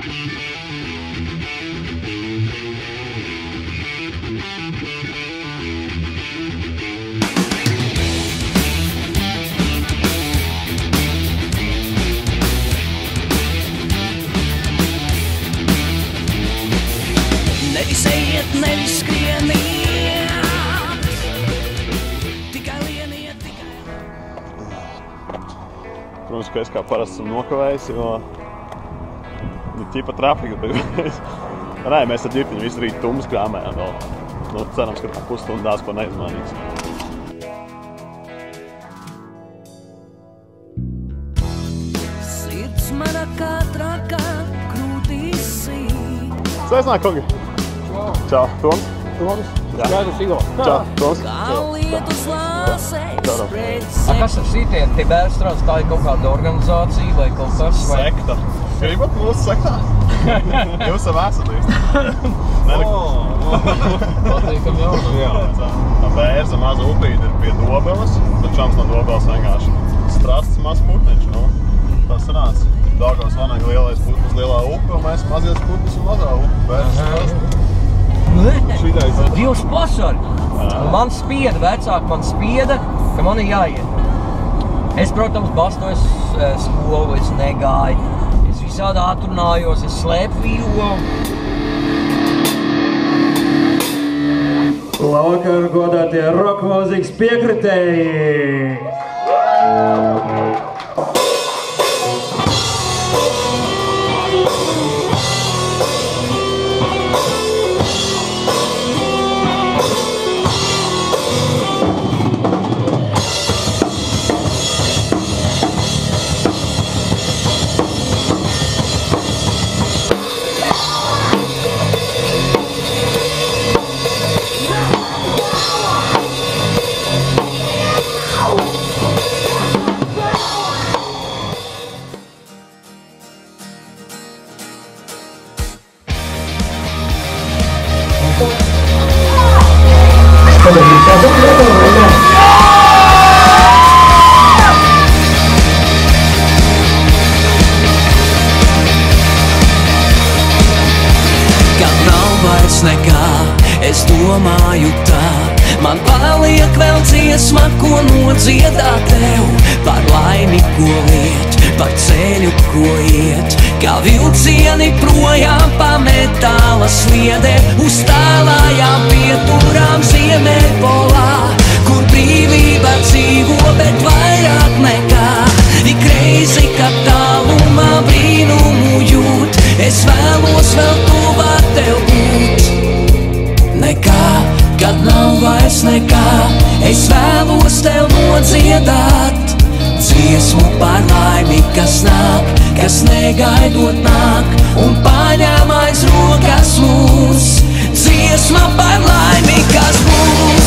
Nevis ejiet, nevis skrieniet, tikai lieniet, tikai... Protams, ka es kā parasti esmu nokavējis, jo ķipa trafika, bet nē, mēs ar ģirtiņu visu rīt tummas krāmējām vēl. Nu, cerams, ka pusstundās ko neizmainīgs. Sirds mana kā trakā krūtīs sīt. Sveicināti, kungi! Čau, Toms! Toms? Skaidrs, Igor. Čau, Toms! Kā lietus lāsēs pret A kas ar šitiem? Tie bērni strāds, tā ir kaut kāda organizācija vai kaut kas? Sekta! Gribat mūsu sektā? Jūs jau esat īsti. Patīkam jaunam. Tā bērza maza upīte ir pie Dobeles, bet šams no Dobeles vienkārši strasts maz putniņš. Nu, tas sanāca. Daugavas vanagi lielais putnis, lielā upe, un mēs mazies putnis un mazā upe. Bērza strasts. Dievs pasargi! Man spieda, vecāki man spieda, ka man ir jāiet. Es, protams, bastojos skolu, es negāju. Es visādi atrunājos, es slēpu violu. Labvakar, godātie roka mūzikas piekritēji! Nekā, es domāju tā, man paliek vēl dziesma, ko nodziedāt tev, par laimi, ko liet, par ceļu, ko iet, kā vilcieni projām pa metāla sliedē, uz tālājām pieturām Ziemeļpolā, kur brīvība dzīvo, bet vairāk nekā, ik reizi, kad tālumā brīnumu jūt, es vēlos vēl tuvāk tev būt. Nekā, kad nav vairs nekā, es vēlos tev nodziedāt dziesmu par laimi, kas nāk, kas negaidot nāk, un paņem aiz rokas mūs, dziesma par laimi, kas būs.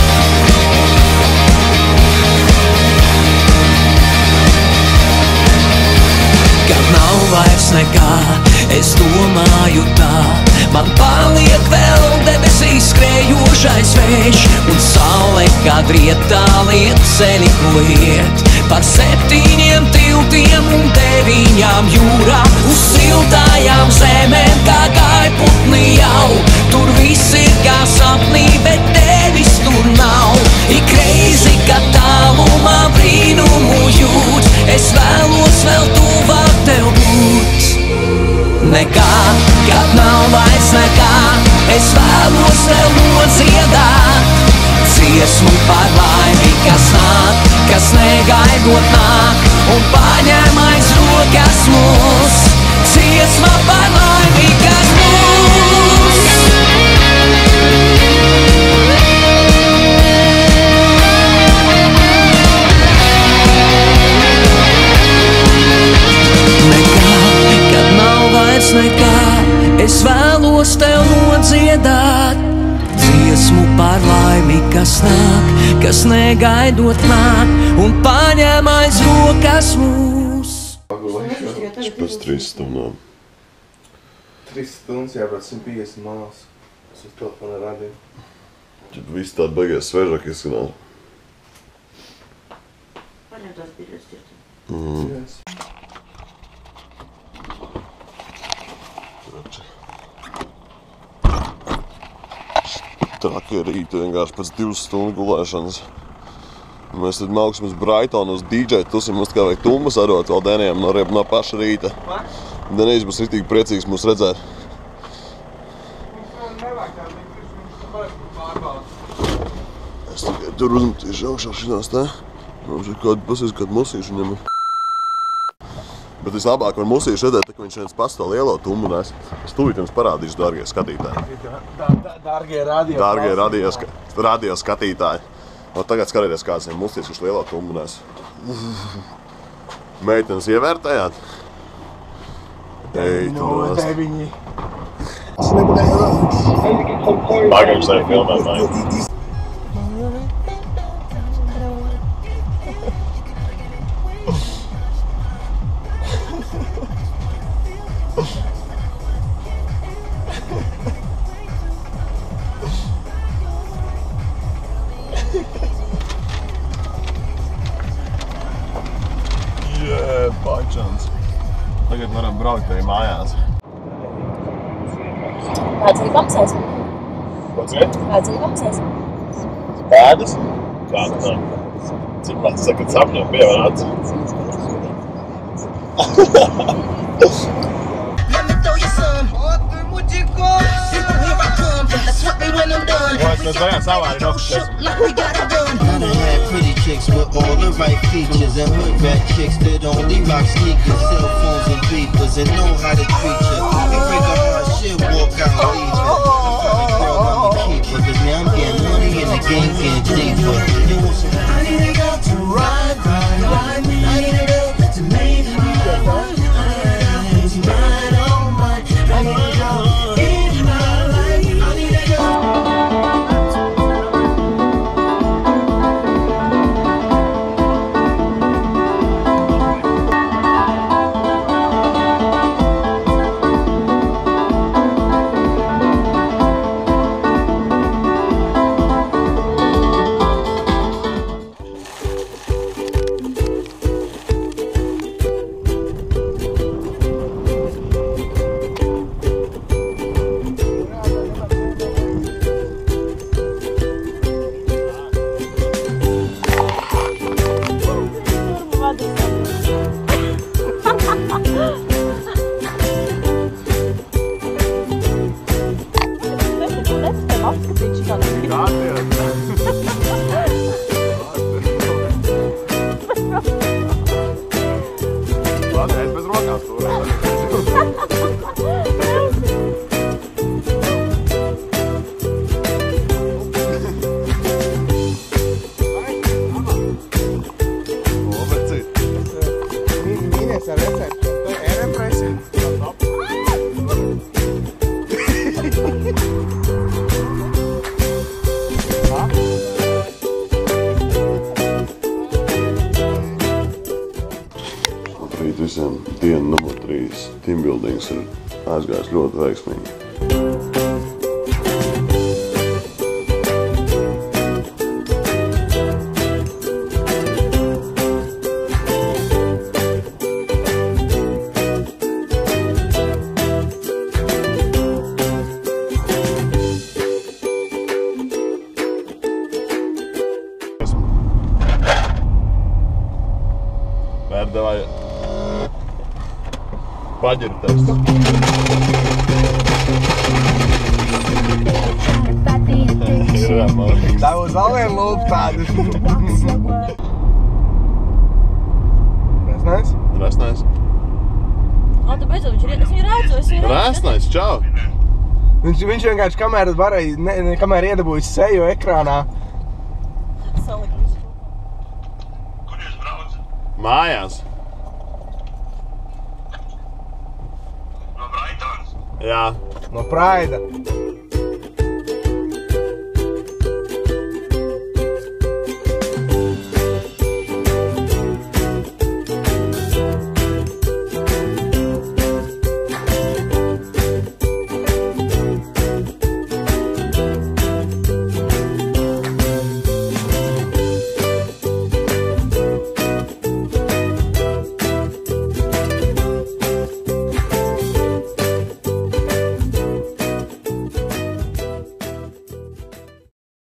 Kad nav vairs nekā, es domāju tā, man paliek vēl debesīs skrējošais vējš, un saule, kad riet tāliet ceļi, ko iet, par 7 tiltiem un 9 jūrām, uz siltājām zemēm, kā gaiputni jau, tur viss ir kā sapnī, bet tevis tur nav, ik reizi, kad tālumā brīnumu jūt, es vēlos vēl tuvāk tev būt. Nekā, kad nav vairs nekā, es vēlos tev nodziedāt dziesmu par laimi, kas nāk, kas negaidot nāk, un paņem aiz rokas mūs, dziesma par laimi, kas būs. Nekā, es vēlos tev nodziedāt dziesmu par laimi, kas nāk, kas negaidot nāk, un paņem aiz rokas mūs. Pēc 3 stundām. 3 stundas jābrauc 150 mālas. Es uz telefonu radīju. Tad viss tādi baigies svežāk izskanāt. Paņem tās biļetes ķirti. Yes. Traki rīti vienkārši pēc 2 stundu gulēšanas. Mēs tad mauksim uz Brightonu uz DJ tusim, mums kā vajag tumbas arot vēl Denijam no paša rīta. Denijs būs ritīgi priecīgs mūs redzēt. Es tikai tur uzmetīšu augšā šitās te. Mums ir kāda musīša viņam. Bet vislabāk var musīšu redzēt, ka viņš viens pats to lielo tumbu nes. Es tūlīt jums parādīšu, dārgie skatītāji. Dārgie radio skatītāji. Un tagad skatieties, kāds ir musīs, kurš lielo tumbu nes. Meitenes ievērtējāt? Ei, tu nos. Pagājums arī filmēt, vai? Pačans. Tagad varam braukt arī mājās. Kāds arī kamsēs? Kāds ir? Kāds arī kamsēs? Pēdas? Kāda tā? Cik man saka, sapņiem pievarāts? Mēs varējām savā arī nokustēsim. I done had pretty chicks with all the right features and hood rat chicks that only rock sneakers, cell phones and beepers and know how to treat ya. And break a hard shit, walk out and leave ya. I'm probably girl, I'm a keeper, cause now I'm getting money and the game getting deeper. I need a girl to ride. I need a girl to make me ride. To ride all mine. I need a girl in my life. I need a girl. Visiem dienu numur 3 teambuildings ir aizgājis ļoti veiksmīgi. Давай paģirties. Tā būs vēl viena lūpa tāda. Resnais? Resnais. Tu beidzot, es viņu redzu. Resnais, čau! Viņš vienkārši kamēr varēja, kamēr iedabūjas seju ekrānā. Kur jūs braucat? Mājās. No Brightons? Jā. No Praida.